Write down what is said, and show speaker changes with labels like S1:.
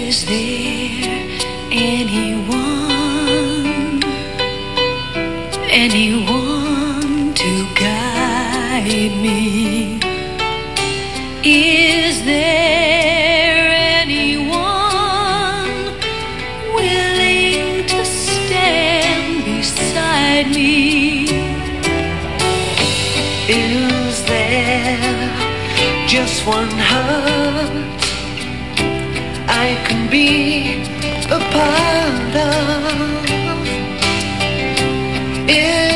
S1: Is there anyone to guide me? Is there anyone willing to stand beside me? Is there just one heart I can be a part of?